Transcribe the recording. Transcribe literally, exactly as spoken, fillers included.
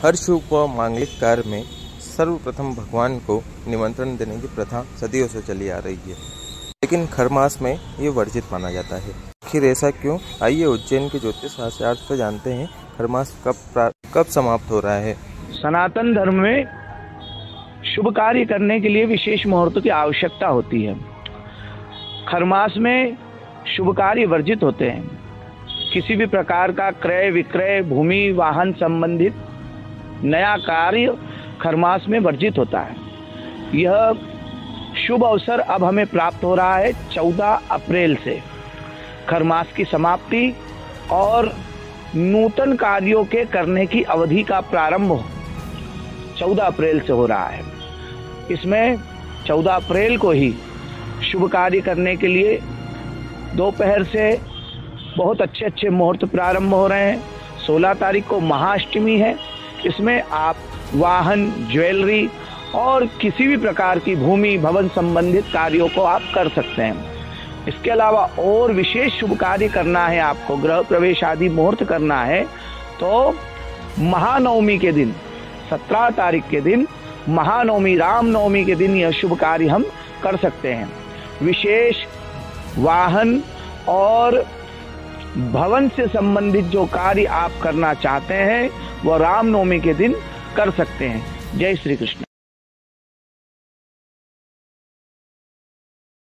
हर शुभ व मांगलिक कार्य में सर्वप्रथम भगवान को निमंत्रण देने की प्रथा सदियों से चली आ रही है, लेकिन खरमास में ये वर्जित माना जाता है। आखिर ऐसा क्यों? आइए उज्जैन के ज्योतिष शास्त्र से जानते हैं खरमास कब कब समाप्त हो रहा है। सनातन धर्म में शुभ कार्य करने के लिए विशेष मुहूर्त की आवश्यकता होती है। खरमास में शुभ कार्य वर्जित होते हैं। किसी भी प्रकार का क्रय विक्रय, भूमि वाहन संबंधित नया कार्य खरमास में वर्जित होता है। यह शुभ अवसर अब हमें प्राप्त हो रहा है चौदह अप्रैल से। खरमास की समाप्ति और नूतन कार्यों के करने की अवधि का प्रारंभ चौदह अप्रैल से हो रहा है। इसमें चौदह अप्रैल को ही शुभ कार्य करने के लिए दोपहर से बहुत अच्छे अच्छे मुहूर्त प्रारंभ हो रहे हैं। सोलह तारीख को महाअष्टमी है। इसमें आप वाहन, ज्वेलरी और किसी भी प्रकार की भूमि भवन संबंधित कार्यों को आप कर सकते हैं। इसके अलावा और विशेष शुभ कार्य करना है, आपको गृह प्रवेश आदि मुहूर्त करना है, तो महानवमी के दिन सत्रह तारीख के दिन महानवमी रामनवमी के दिन यह शुभ कार्य हम कर सकते हैं। विशेष वाहन और भवन से संबंधित जो कार्य आप करना चाहते हैं वह रामनवमी के दिन कर सकते हैं। जय श्री कृष्ण।